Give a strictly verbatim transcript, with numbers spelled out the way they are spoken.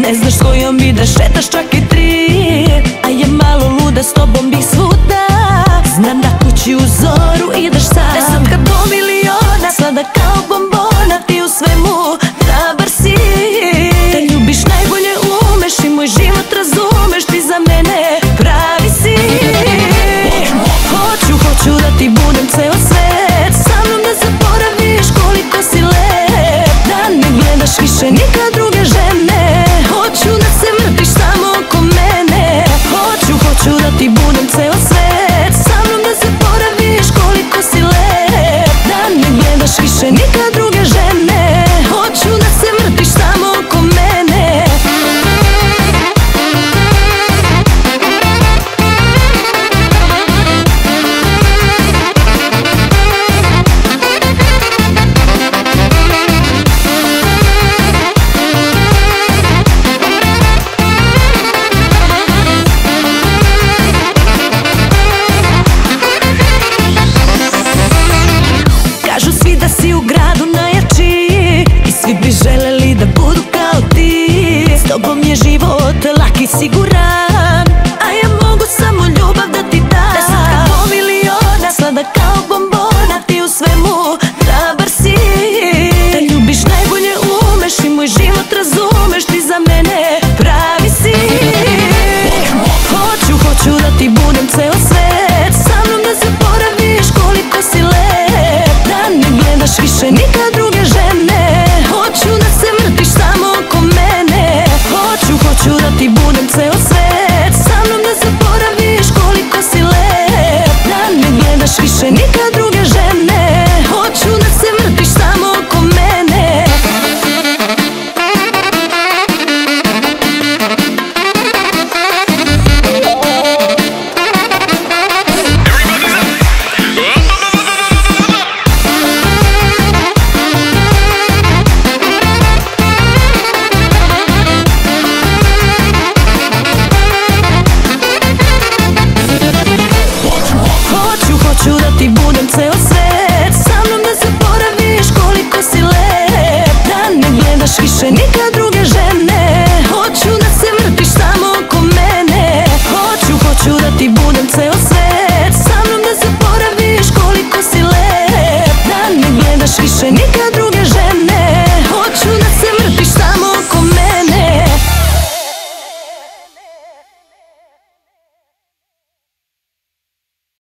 Ne znaš s kojom bi da šetaš čak i tri, a je malo luda, s tobom bih svuda. Znam da kući u zoru ideš sam, desetka do miliona, slada kao bombona. Ti u svemu hrabar si, da ljubiš najbolje umeš i moj život razumeš. Ti za mene pravi si. Hoću, hoću da ti budem ceo svet, sa mnom da zaboraviš koliko si lep, da ne gledaš više nikad druge žene. Hoću da se vrtiš samo oko mene. Hoću, hoću da ti budem ceo svet, sa mnom da zaboraviš koliko si lep, da ne gledaš više nikad druge žene. Hoću da se vrtiš samo oko mene. Kažu svi da si u gradu najjači i svi bi želeli da budu kao ti. S tobom je život lak i siguran, a ja mogu samo ljubav da ti dam. Desetka do miliona, slada kao bombona. Ti u svemu hrabar si, da ljubiš najbolje umeš i moj život razumeš. Ti za mene pravi si. Hoću, hoću da ti budem ceo svet, sa mnom da zaboraviš koliko si lep, da ne gledaš više nikad druge žene. Hoću da se vrtiš samo oko mene. Hoću, hoću da ti budem ceo svet, sa mnom da zaboraviš koliko si lep, da ne gledaš više nikad druge žene. Hoću da se vrtiš samo oko mene. Hoću da ti budem ceo svet,